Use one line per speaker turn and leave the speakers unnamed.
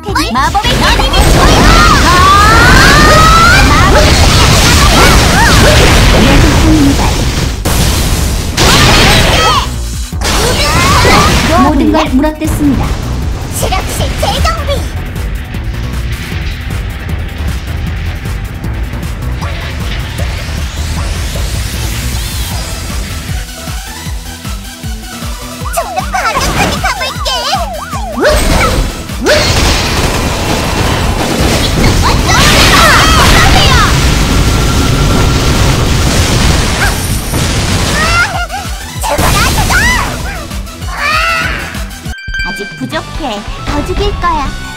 테니
마법의
힘이
모든 걸 물어뜯습니다.
실험실 재정비! 좀 더 과격하게 가볼게!
아직 부족해. 더 죽일 거야.